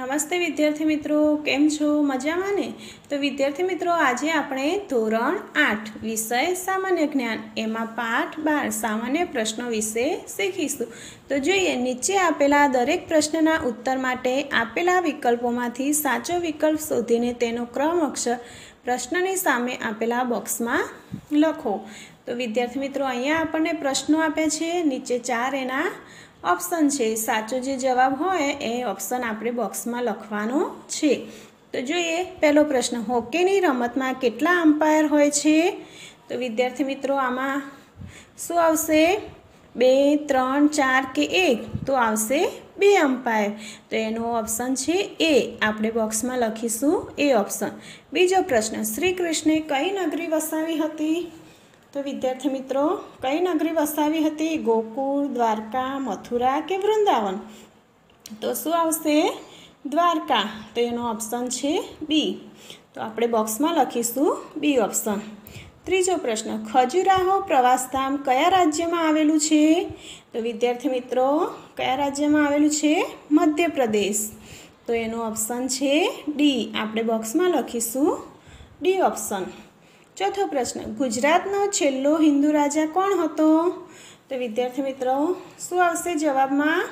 नमस्ते विद्यार्थी मित्रों, केम छो? मजामां ने? तो विद्यार्थी मित्रों, आज आपणे धोरण 8 विषय सामान्य ज्ञान एमां पाठ 12 सामान्य प्रश्नों विषे शीखीशुं। तो जोईए, नीचे आपेला दरेक प्रश्नना उत्तर माटे आपेला विकल्पोमांथी साचो विकल्प शोधीने तेनो क्रम अक्षर प्रश्ननी सामे आपेला बॉक्समां लखो। तो विद्यार्थी मित्रों, अहींया आपणे प्रश्नों आपे छे, नीचे 4 एना ऑप्शन है। साचो जो जवाब होय ए ऑप्शन आपणे बॉक्स में लखवानो छे। तो जोईए, पहलो प्रश्न, हॉकीनी रमतमां केटला अंपायर होय छे? तो विद्यार्थी मित्रों, आमां शुं आवशे? 2, 3, 4 के 1? तो आवशे 2 अंपायर। तो एनो ऑप्शन छे ए। आपणे बॉक्स में लखीशुं ए ऑप्शन। बीजो प्रश्न, श्री कृष्णे कई नगरी वसावी हती? तो विद्यार्थी मित्रों, कई नगरी वसावी हती? गोकुल, द्वारका, मथुरा के वृंदावन? तो शुं आवशे? द्वारका। तो एनो ऑप्शन छे बी। तो आपणे बॉक्स में लखीशुं बी ऑप्शन। त्रीजो प्रश्न, खजुराहो प्रवासधाम कया राज्यमां आवेलुं छे? तो विद्यार्थी मित्रों, कया राज्यमां आवेलुं छे? मध्य प्रदेश। तो एनो ऑप्शन छे डी। आपणे बॉक्स में लखीशुं डी ऑप्शन। चौथो प्रश्न, गुजरातनो छेल्लो हिंदू राजा कोण हतो? तो विद्यार्थी मित्रों, शुं आवशे जवाब में?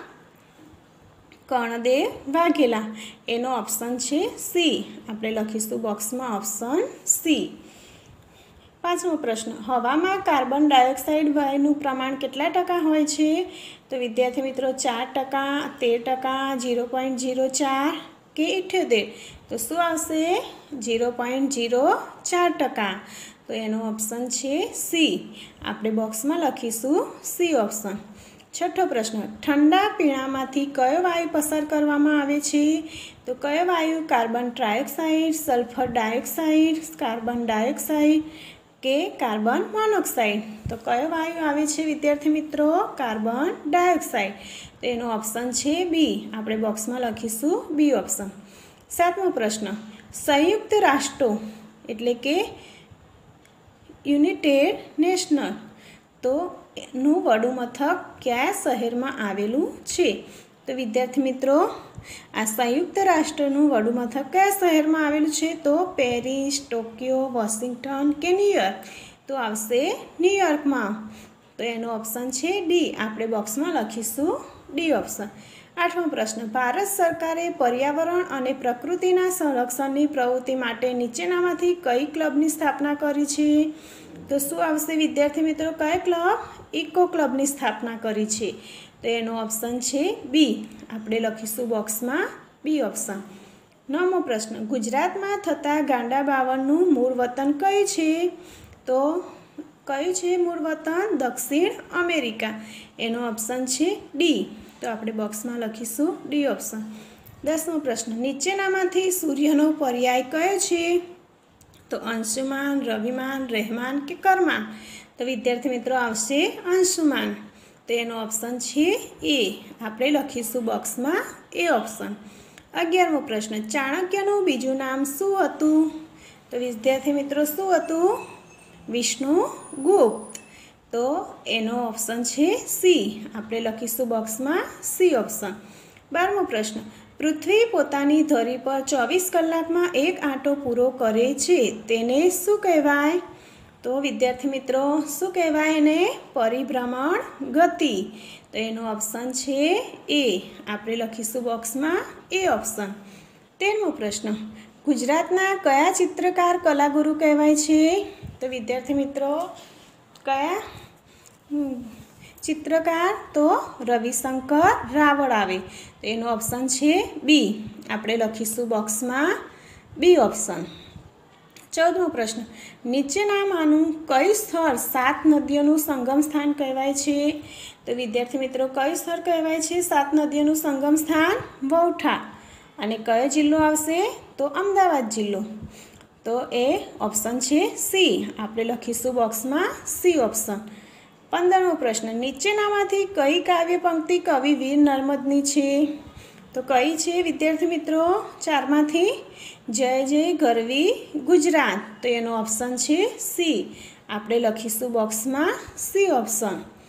कर्णदेव वाघेला। एनो ऑप्शन छे सी। आपणे लखीशुं बॉक्स में ऑप्शन सी। पांचमो प्रश्न, हवामां कार्बन डायोक्साइड वायुनुं प्रमाण केटला टका होय छे? तो विद्यार्थी मित्रों, 4%, 13%, 0.04 के 78? तो शुं आवशे? 0.04%। तो एनो ऑप्शन छे सी। आपणे बॉक्स में लखीशुं सी ऑप्शन। छठो प्रश्न, ठंडा पीणामांथी कयो वायु पसार करवामां आवे छे? तो कयो वायु? Carbon trioxide, sulphur dioxide, carbon dioxide के कार्बन मोनोक्साइड? तो कयो वायु आवे छे विद्यार्थी मित्रों? Carbon dioxide. तो एनो ऑप्शन छे बी। आपणे बॉक्स में लखीशुं बी ऑप्शन। सातमो प्रश्न, संयुक्त राष्ट्रो एटले के युनाइटेड नेशनल तो નું વડું મથક કયા શહેરમાં આવેલું છે? તો વિદ્યાર્થી મિત્રો, આ સંયુક્ત રાષ્ટ્રનું વડું મથક કયા શહેરમાં આવેલું છે? તો પેરિસ, ટોક્યો, વોશિંગ્ટન કે ન્યુયોર્ક? તો આવશે ન્યુયોર્કમાં। તો એનો ઓપ્શન છે ડી। આપણે બોક્સમાં લખીશું ડી ઓપ્શન। આઠમો પ્રશ્ન, ભારત સરકારે પર્યાવરણ અને પ્રકૃતિના સંરક્ષણની પ્રવૃત્તિ માટે નીચેનામાંથી કઈ ક્લબની સ્થાપના કરી છે? તો શું આવશે વિદ્યાર્થી મિત્રો? કયા ક્લબ? ઇકો ક્લબની સ્થાપના કરી છે। તો એનો ઓપ્શન છે બી। આપણે લખીશું બોક્સમાં બી ઓપ્શન। નવમો પ્રશ્ન, ગુજરાતમાં થતા ગાંડા બાવળનું મૂળ વતન કયું છે? તો કયું છે મૂળ વતન? દક્ષિણ અમેરિકા। એનો ઓપ્શન છે ડી। તો આપણે બોક્સમાં લખીશું ડી ઓપ્શન। 10મો પ્રશ્ન, નીચેનામાંથી સૂર્યનો પર્યાય કયો છે? तो अंशुमान, रविमान, रहमान के करमान? तो विद्यार्थी मित्रों, आवशे अंशुमान। तो एनो ऑप्शन छे ए। आपणे लखीशुं बॉक्स में ए ऑप्शन। 11मो प्रश्न, चाणक्यनुं बीजुं नाम शुं हतुं? तो विद्यार्थी मित्रों, शुं हतुं? विष्णुगुप्त। तो एनो ऑप्शन छे सी। आपणे लखीशुं बॉक्स में सी ऑप्शन। 12मो प्रश्न, पृथ्वी पोतानी धरी पर 24 कलाक में एक आंटो पूरो करे छे तेने शुं कहेवाय? तो विद्यार्थी मित्रों, शुं कहेवाय एने? परिभ्रमण गति। तो एनो ऑप्शन छे ए। आपणे लखीशुं बॉक्स में ए ऑप्शन। 13मो प्रश्न, गुजरातना कया चित्रकार कलागुरु कहेवाय छे? तो विद्यार्थी मित्रों, कया चित्रकार? तो रविशंकर रावल आवे। तो एनो ऑप्शन छे बी। आपणे लखीशुं बॉक्स में बी ऑप्शन। 14मो प्रश्न, नीचेनामानुं कयुं स्थळ 7 नदीओनुं संगम स्थान कहेवाय छे? तो विद्यार्थी मित्रों, कयुं स्थळ कहेवाय छे 7 नदीओनुं संगम स्थान? वौठा। अने कयो जिल्लो आवशे? तो अमदावाद जिल्लो। तो ए ऑप्शन छे सी। आपणे लखीशुं बॉक्स में सी ऑप्शन। 15मो प्रश्न, नीचेनामांथी कई काव्य पंक्ति कवि वीर नर्मदनी छे? तो कई छे विद्यार्थी मित्रों? 4मांथी जय जय गरवी गुजरात। तो एनो ऑप्शन छे सी। आपणे लखीशुं बॉक्स में सी ऑप्शन।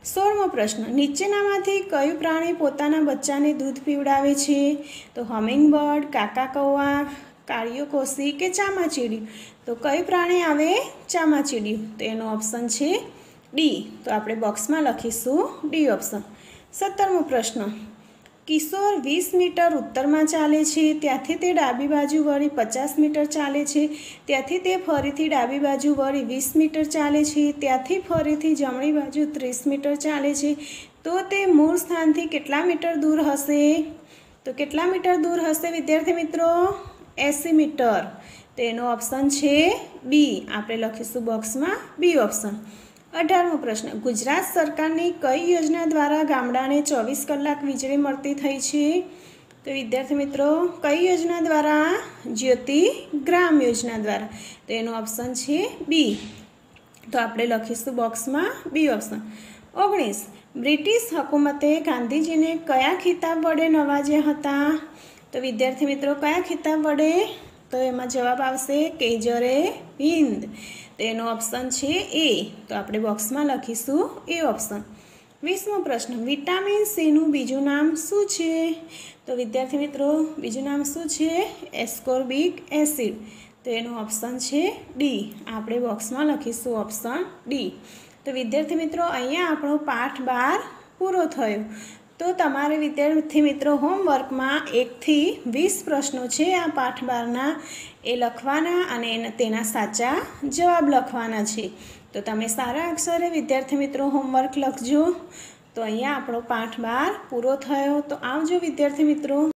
16મો પ્રશ્ન, નીચેનામાંથી કયું પ્રાણી પોતાના બચ્ચાને દૂધ પીવડાવે છે? તો હમિંગબર્ડ, કાકા કૌવા, કાળિયો કોસી કે ચામાચીડિયું? તો કયું પ્રાણી આવે? ચામાચીડિયું. તો એનો ઓપ્શન છે ડી. તો આપણે બોક્સમાં લખીશું ડી ઓપ્શન. 17મો પ્રશ્ન, કિશોર 20 મીટર ઉત્તરમાં ચાલે છે, ત્યાંથી તે ડાબી બાજુ વળી 50 મીટર ચાલે છે, ત્યાંથી તે ફરીથી ડાબી બાજુ વળી 20 મીટર ચાલે છે, ત્યાંથી ફરીથી જમણી બાજુ 30 મીટર ચાલે છે, તો તે મૂળ સ્થાનથી કેટલા મીટર દૂર હશે? તો કેટલા મીટર દૂર હશે વિદ્યાર્થી મિત્રો? 80 મીટર. તો એનો ઓપ્શન છે બી. આપણે લખીશું બોક્સમાં બી ઓપ્શન. 18મો પ્રશ્ન, ગુજરાત સરકારની કઈ યોજના દ્વારા ગામડાને 24 કલાક વીજળી મળતી થઈ છે? તો વિદ્યાર્થી મિત્રો કઈ યોજના દ્વારા? જ્યોતિ ગ્રામ યોજના દ્વારા. તો એનો ઓપ્શન છે બી. તો આપણે લખીશું બોક્સમાં બી ઓપ્શન. 19, બ્રિટિશ હકુમતે ગાંધીજીને કયા ખિતાબ વડે નવાજ્યા હતા? તો વિદ્યાર્થી મિત્રો કયા ખિતાબ વડે? તો એમાં જવાબ આવશે કેજરે હિન્દ. તો એનો ઓપ્શન છે એ. તો આપણે બોક્સમાં લખીશું એ ઓપ્શન. 20મો પ્રશ્ન, વિટામિન સીનું બીજું નામ શું છે? તો વિદ્યાર્થી મિત્રો બીજું નામ શું છે? Ascorbic acid. તો એનો ઓપ્શન છે ડી. આપણે બોક્સમાં લખીશું ઓપ્શન ડી. તો વિદ્યાર્થી મિત્રો અહીંયા આપણો પાઠ 12 પૂરો થયો. તો તમારે વિદ્યાર્થી મિત્રો હોમવર્કમાં 1 થી 20 પ્રશ્નો છે આ પાઠ 12ના, એ લખવાના અને તેના સાચા જવાબ લખવાના છે. તો તમે સારા અક્ષરે વિદ્યાર્થી મિત્રો હોમવર્ક લખજો. તો અહીંયા આપણો પાઠ 12 પૂરો થયો. તો આવજો વિદ્યાર્થી મિત્રો.